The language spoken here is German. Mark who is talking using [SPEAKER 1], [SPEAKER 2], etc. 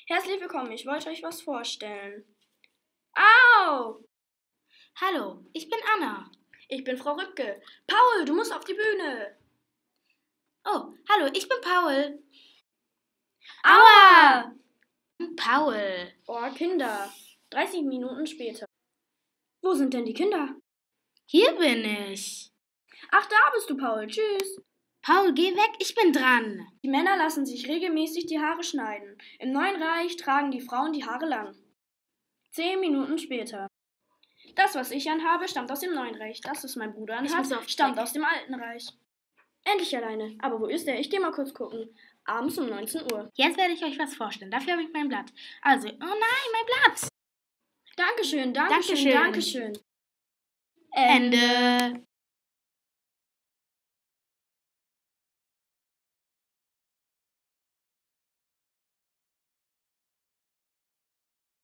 [SPEAKER 1] Herzlich willkommen, ich wollte euch was vorstellen. Au!
[SPEAKER 2] Hallo, ich bin Anna.
[SPEAKER 1] Ich bin Frau Rübke. Paul, du musst auf die Bühne.
[SPEAKER 2] Oh, hallo, ich bin Paul.
[SPEAKER 1] Aua!
[SPEAKER 2] Paul.
[SPEAKER 1] Oh, Kinder. 30 Minuten später. Wo sind denn die Kinder?
[SPEAKER 2] Hier bin ich.
[SPEAKER 1] Ach, da bist du, Paul. Tschüss.
[SPEAKER 2] Paul, geh weg, ich bin dran.
[SPEAKER 1] Die Männer lassen sich regelmäßig die Haare schneiden. Im Neuen Reich tragen die Frauen die Haare lang. 10 Minuten später. Das, was ich anhabe, stammt aus dem Neuen Reich. Das, was mein Bruder anhat, stammt aus dem Alten Reich. Endlich alleine. Aber wo ist er? Ich geh mal kurz gucken. Abends um 19 Uhr.
[SPEAKER 2] Jetzt werde ich euch was vorstellen. Dafür habe ich mein Blatt. Also, oh nein, mein Blatt.
[SPEAKER 1] Dankeschön.
[SPEAKER 2] Dankeschön.
[SPEAKER 1] Dankeschön.
[SPEAKER 2] Ende.